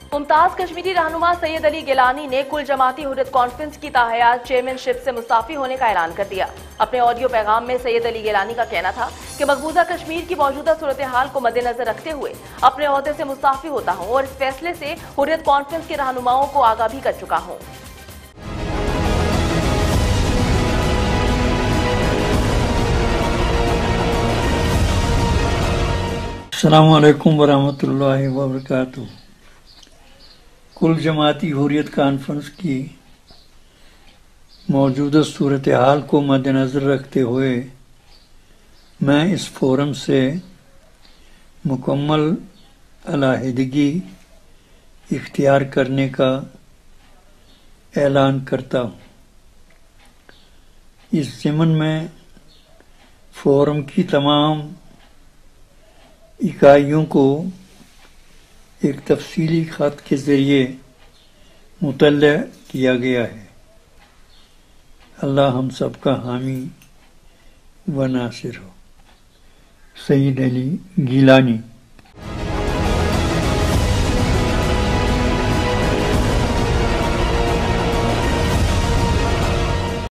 मुमताज कश्मीरी रहनुमा सैयद अली गिलानी ने कुल जमाती हुर्रियत कॉन्फ्रेंस की ताहयात चेयरमैनशिप से मुस्ताफी होने का ऐलान कर दिया। अपने ऑडियो पैगाम में सैयद अली गिलानी का कहना था कि मकबूजा कश्मीर की मौजूदा सूरत हाल को मद्देनजर रखते हुए अपने ओहदे से मुस्ताफी होता हूँ और इस फैसले से हुर्रियत कॉन्फ्रेंस के रहनुमाओं को आगाह भी कर चुका हूँ। अस्सलामु अलैकुम वरहमतुल्लाहि वबरकातुहू। कुल जमाती हुर्रियत कॉन्फ्रेंस की मौजूदा सूरत हाल को मद्देनज़र रखते हुए मैं इस फोरम से मुकम्मल अलहदगी इख्तियार करने का ऐलान करता हूँ। इस ज़िमन में फोरम की तमाम इकाइयों को एक तफसीली ख़त के ज़रिए मुतल्ला किया गया है। अल्लाह हम सब का हामी व नासिर हो। सैयद अली गिलानी।